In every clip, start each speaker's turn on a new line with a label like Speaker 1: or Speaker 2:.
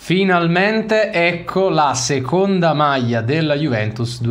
Speaker 1: Finalmente ecco la seconda maglia della Juventus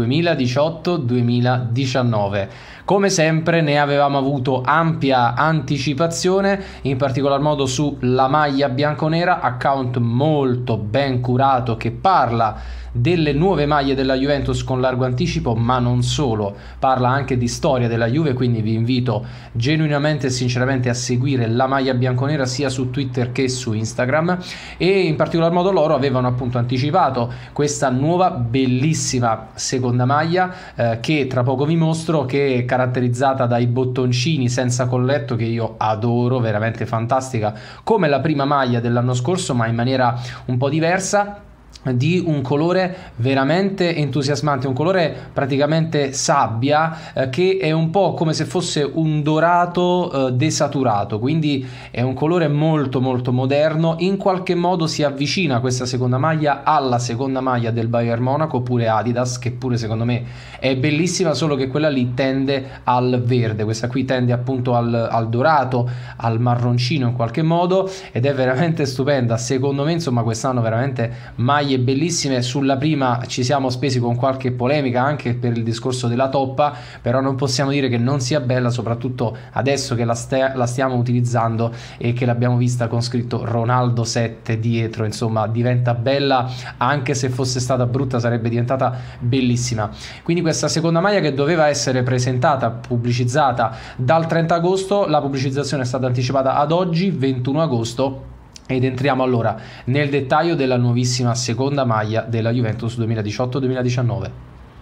Speaker 1: 2018-2019. Come sempre ne avevamo avuto ampia anticipazione, in particolar modo sulla maglia bianconera, account molto ben curato che parla delle nuove maglie della Juventus con largo anticipo, ma non solo, parla anche di storia della Juve, quindi vi invito genuinamente e sinceramente a seguire la maglia bianconera sia su Twitter che su Instagram. E in particolar modo loro avevano appunto anticipato questa nuova bellissima seconda maglia che tra poco vi mostro, che è caratterizzata dai bottoncini senza colletto che io adoro, veramente fantastica, come la prima maglia dell'anno scorso ma in maniera un po' diversa, di un colore veramente entusiasmante, un colore praticamente sabbia, che è un po' come se fosse un dorato desaturato, quindi è un colore molto molto moderno. In qualche modo si avvicina questa seconda maglia alla seconda maglia del Bayern Monaco oppure Adidas, che pure secondo me è bellissima, solo che quella lì tende al verde, questa qui tende appunto al dorato, al marroncino in qualche modo, ed è veramente stupenda secondo me. Insomma, quest'anno veramente maglie bellissime. Sulla prima ci siamo spesi con qualche polemica anche per il discorso della toppa, però non possiamo dire che non sia bella, soprattutto adesso che la stiamo utilizzando e che l'abbiamo vista con scritto Ronaldo 7 dietro. Insomma, diventa bella, anche se fosse stata brutta sarebbe diventata bellissima. Quindi questa seconda maglia che doveva essere presentata, pubblicizzata dal 30 agosto, la pubblicizzazione è stata anticipata ad oggi 21 agosto. Ed entriamo allora nel dettaglio della nuovissima seconda maglia della Juventus 2018-2019.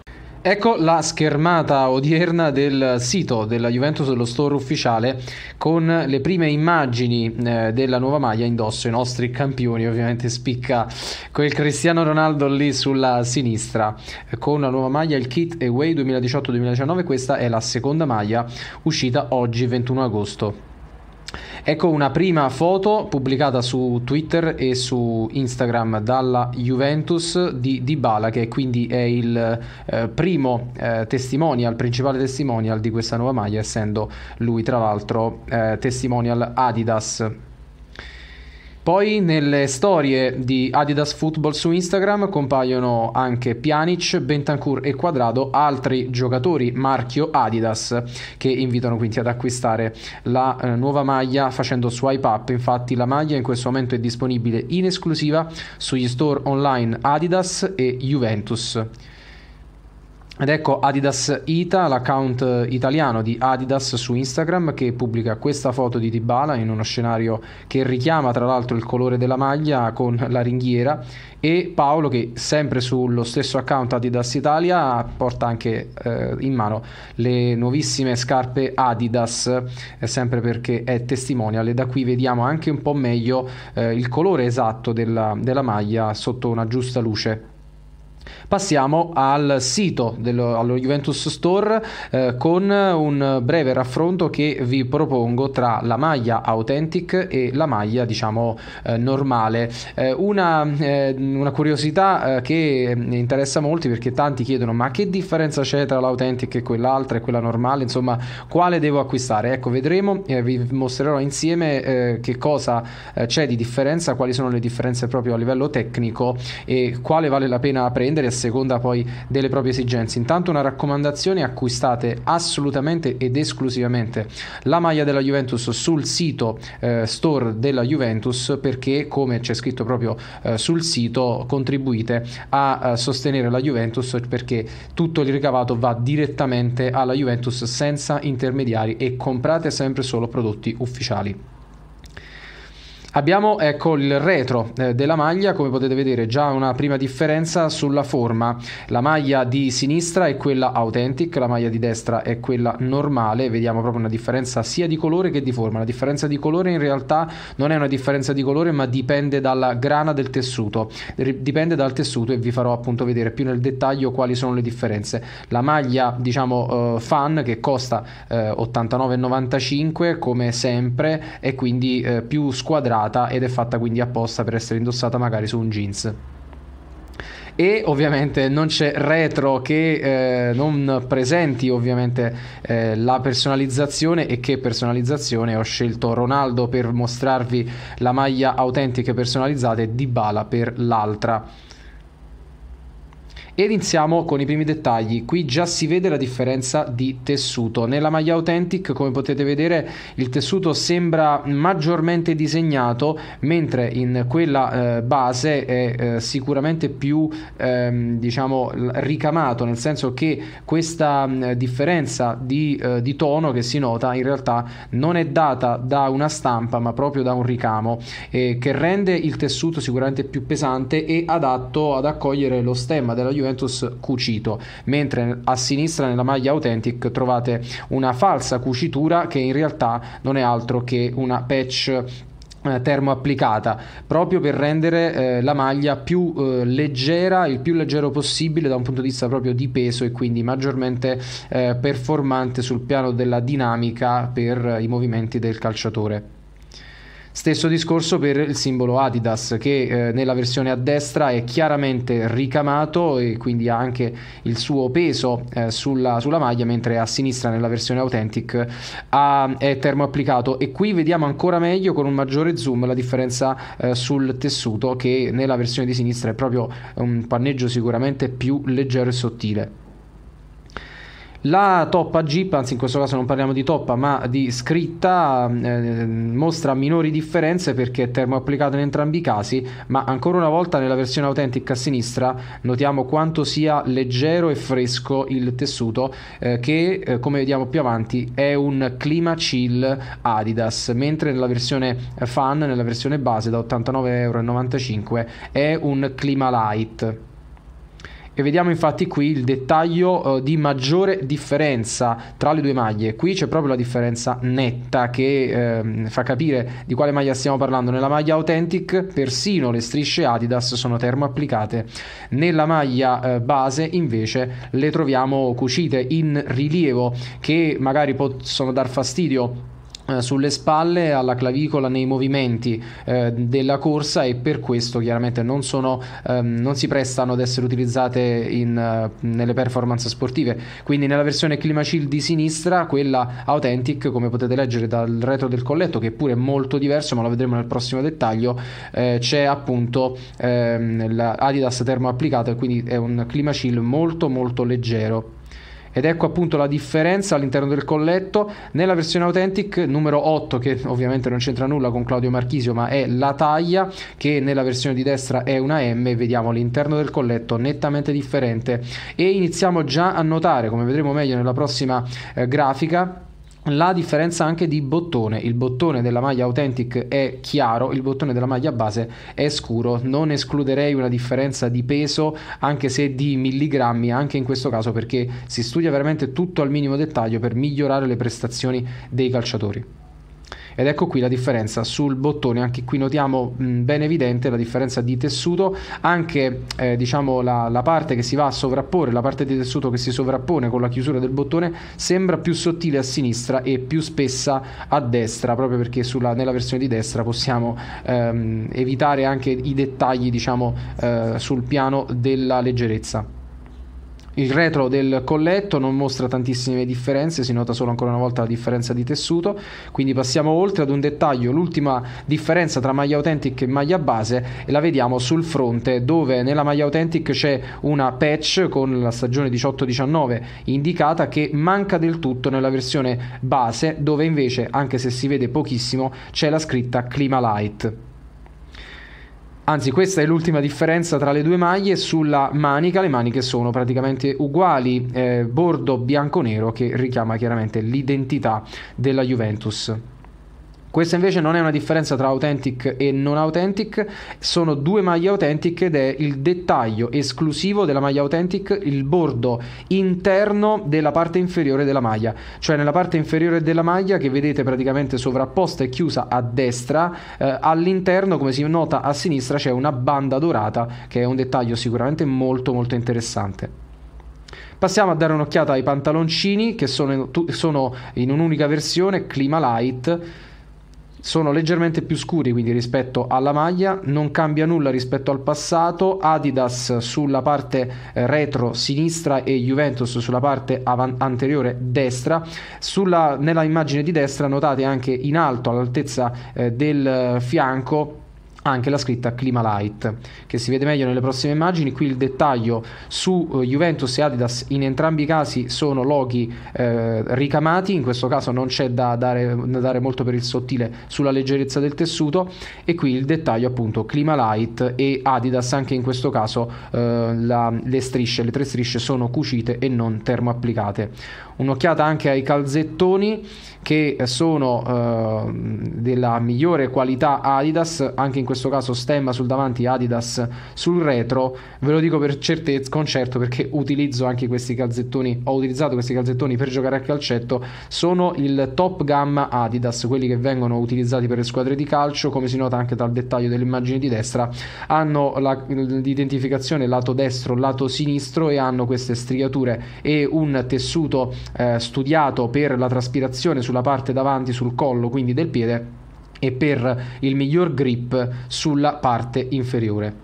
Speaker 1: Ecco la schermata odierna del sito della Juventus, dello store ufficiale, con le prime immagini della nuova maglia indosso i nostri campioni. Ovviamente spicca quel Cristiano Ronaldo lì sulla sinistra con la nuova maglia, il Kit Away 2018-2019. Questa è la seconda maglia uscita oggi 21 agosto. Ecco una prima foto pubblicata su Twitter e su Instagram dalla Juventus di Dybala, che quindi è il primo testimonial, principale testimonial di questa nuova maglia, essendo lui tra l'altro testimonial Adidas. Poi nelle storie di Adidas Football su Instagram compaiono anche Pjanic, Bentancur e Cuadrado, altri giocatori marchio Adidas, che invitano quindi ad acquistare la nuova maglia facendo swipe up. Infatti la maglia in questo momento è disponibile in esclusiva sugli store online Adidas e Juventus. Ed ecco Adidas Ita, l'account italiano di Adidas su Instagram, che pubblica questa foto di Dybala in uno scenario che richiama tra l'altro il colore della maglia con la ringhiera, e Paolo, che sempre sullo stesso account Adidas Italia porta anche in mano le nuovissime scarpe Adidas, sempre perché è testimonial, e da qui vediamo anche un po' meglio il colore esatto della maglia sotto una giusta luce. Passiamo al sito allo Juventus Store con un breve raffronto che vi propongo tra la maglia Authentic e la maglia diciamo normale. Una curiosità che interessa molti, perché tanti chiedono ma che differenza c'è tra l'Authentic e quell'altra e quella normale, insomma quale devo acquistare? Ecco, vedremo, vi mostrerò insieme che cosa c'è di differenza, quali sono le differenze proprio a livello tecnico e quale vale la pena prendere a seconda poi delle proprie esigenze. Intanto una raccomandazione: acquistate assolutamente ed esclusivamente la maglia della Juventus sul sito store della Juventus, perché come c'è scritto proprio sul sito contribuite a sostenere la Juventus, perché tutto il ricavato va direttamente alla Juventus senza intermediari e comprate sempre solo prodotti ufficiali. Abbiamo ecco il retro della maglia, come potete vedere già una prima differenza sulla forma. La maglia di sinistra è quella Authentic, la maglia di destra è quella normale. Vediamo proprio una differenza sia di colore che di forma. La differenza di colore in realtà non è una differenza di colore, ma dipende dalla grana del tessuto, dipende dal tessuto, e vi farò appunto vedere più nel dettaglio quali sono le differenze. La maglia diciamo fan, che costa 89,95 come sempre, è quindi più squadrata ed è fatta quindi apposta per essere indossata magari su un jeans. e ovviamente non c'è retro che non presenti ovviamente la personalizzazione. E che personalizzazione! Ho scelto Ronaldo per mostrarvi la maglia autentiche personalizzate e Dybala per l'altra. Ed iniziamo con i primi dettagli. Qui già si vede la differenza di tessuto. Nella maglia Authentic, come potete vedere, il tessuto sembra maggiormente disegnato, mentre in quella base è sicuramente più diciamo ricamato, nel senso che questa differenza di tono che si nota in realtà non è data da una stampa ma proprio da un ricamo che rende il tessuto sicuramente più pesante e adatto ad accogliere lo stemma della Juventus cucito, mentre a sinistra nella maglia Authentic trovate una falsa cucitura che in realtà non è altro che una patch termoapplicata, proprio per rendere la maglia più leggera, il più leggero possibile da un punto di vista proprio di peso, e quindi maggiormente performante sul piano della dinamica per i movimenti del calciatore. Stesso discorso per il simbolo Adidas, che nella versione a destra è chiaramente ricamato e quindi ha anche il suo peso sulla maglia, mentre a sinistra nella versione Authentic è termoapplicato. E qui vediamo ancora meglio con un maggiore zoom la differenza sul tessuto, che nella versione di sinistra è proprio un panneggio sicuramente più leggero e sottile. La toppa Jeep, anzi in questo caso non parliamo di toppa ma di scritta, mostra minori differenze perché è termoapplicato in entrambi i casi, ma ancora una volta nella versione Authentic a sinistra notiamo quanto sia leggero e fresco il tessuto, che come vediamo più avanti è un Clima Chill Adidas, mentre nella versione Fan, nella versione base da 89,95 € è un Clima Light. E vediamo infatti qui il dettaglio di maggiore differenza tra le due maglie. Qui c'è proprio la differenza netta che fa capire di quale maglia stiamo parlando. Nella maglia Authentic persino le strisce Adidas sono termoapplicate, nella maglia base invece le troviamo cucite in rilievo, che magari possono dar fastidio sulle spalle, alla clavicola, nei movimenti della corsa, e per questo chiaramente non si prestano ad essere utilizzate nelle performance sportive. Quindi nella versione Clima Chill di sinistra, quella Authentic, come potete leggere dal retro del colletto, che pure è molto diverso ma lo vedremo nel prossimo dettaglio, c'è appunto l'Adidas termoapplicato, e quindi è un Clima Chill molto molto leggero. Ed ecco appunto la differenza all'interno del colletto. Nella versione Authentic numero 8, che ovviamente non c'entra nulla con Claudio Marchisio ma è la taglia, che nella versione di destra è una M, vediamo all'interno del colletto nettamente differente, e iniziamo già a notare, come vedremo meglio nella prossima grafica, la differenza anche di bottone. Il bottone della maglia Authentic è chiaro, il bottone della maglia base è scuro. Non escluderei una differenza di peso, anche se di milligrammi, anche in questo caso, perché si studia veramente tutto al minimo dettaglio per migliorare le prestazioni dei calciatori. Ed ecco qui la differenza sul bottone. Anche qui notiamo ben evidente la differenza di tessuto, anche diciamo la parte che si va a sovrapporre, la parte di tessuto che si sovrappone con la chiusura del bottone sembra più sottile a sinistra e più spessa a destra, proprio perché nella versione di destra possiamo evitare anche i dettagli diciamo sul piano della leggerezza. Il retro del colletto non mostra tantissime differenze, si nota solo ancora una volta la differenza di tessuto. Quindi passiamo oltre ad un dettaglio, l'ultima differenza tra maglia Authentic e maglia base, e la vediamo sul fronte, dove nella maglia Authentic c'è una patch con la stagione 18-19 indicata, che manca del tutto nella versione base, dove invece, anche se si vede pochissimo, c'è la scritta Clima Light. Anzi, questa è l'ultima differenza tra le due maglie. Sulla manica, le maniche sono praticamente uguali, bordo bianco-nero che richiama chiaramente l'identità della Juventus. Questa invece non è una differenza tra Authentic e non Authentic, sono due maglie Authentic ed è il dettaglio esclusivo della maglia Authentic, il bordo interno della parte inferiore della maglia, cioè nella parte inferiore della maglia che vedete praticamente sovrapposta e chiusa a destra, all'interno, come si nota a sinistra, c'è una banda dorata, che è un dettaglio sicuramente molto molto interessante. Passiamo a dare un'occhiata ai pantaloncini, che sono in un'unica versione, Clima Light. sono leggermente più scuri quindi rispetto alla maglia, non cambia nulla rispetto al passato. Adidas sulla parte retro sinistra e Juventus sulla parte anteriore destra. Nella immagine di destra notate anche in alto all'altezza del fianco anche la scritta Climalite, che si vede meglio nelle prossime immagini. Qui il dettaglio su Juventus e Adidas, in entrambi i casi sono loghi ricamati, in questo caso non c'è da dare molto per il sottile sulla leggerezza del tessuto, e qui il dettaglio appunto Climalite e Adidas, anche in questo caso le tre strisce sono cucite e non termoapplicate. Un'occhiata anche ai calzettoni, che sono della migliore qualità Adidas, anche in questo caso stemma sul davanti, Adidas sul retro. Ve lo dico per certezza, concerto, perché utilizzo anche questi calzettoni, ho utilizzato questi calzettoni per giocare a calcetto. Sono il top gamma Adidas, quelli che vengono utilizzati per le squadre di calcio, come si nota anche dal dettaglio dell'immagine di destra. Hanno l'identificazione lato destro, lato sinistro, e hanno queste striature e un tessuto studiato per la traspirazione sulla parte davanti, sul collo quindi del piede, e per il miglior grip sulla parte inferiore.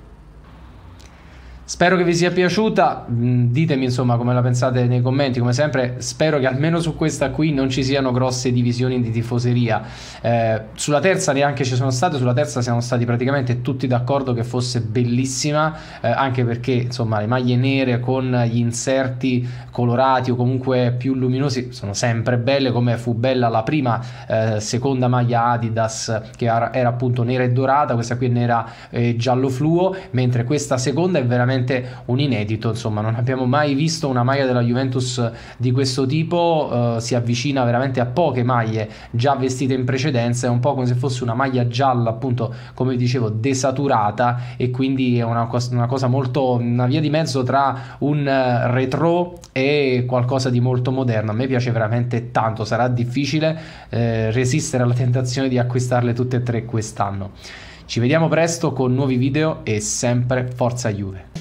Speaker 1: Spero che vi sia piaciuta, ditemi insomma come la pensate nei commenti. Come sempre spero che almeno su questa qui non ci siano grosse divisioni di tifoseria. Sulla terza neanche ci sono state, sulla terza siamo stati praticamente tutti d'accordo che fosse bellissima, anche perché insomma le maglie nere con gli inserti colorati o comunque più luminosi sono sempre belle, come fu bella la prima seconda maglia Adidas, che era appunto nera e dorata. Questa qui è nera e giallo fluo, mentre questa seconda è veramente un inedito. Insomma, non abbiamo mai visto una maglia della Juventus di questo tipo, si avvicina veramente a poche maglie già vestite in precedenza. È un po' come se fosse una maglia gialla, appunto come vi dicevo, desaturata, e quindi è una cosa molto, una via di mezzo tra un retro e qualcosa di molto moderno. A me piace veramente tanto, sarà difficile resistere alla tentazione di acquistarle tutte e tre quest'anno. Ci vediamo presto con nuovi video e sempre forza Juve.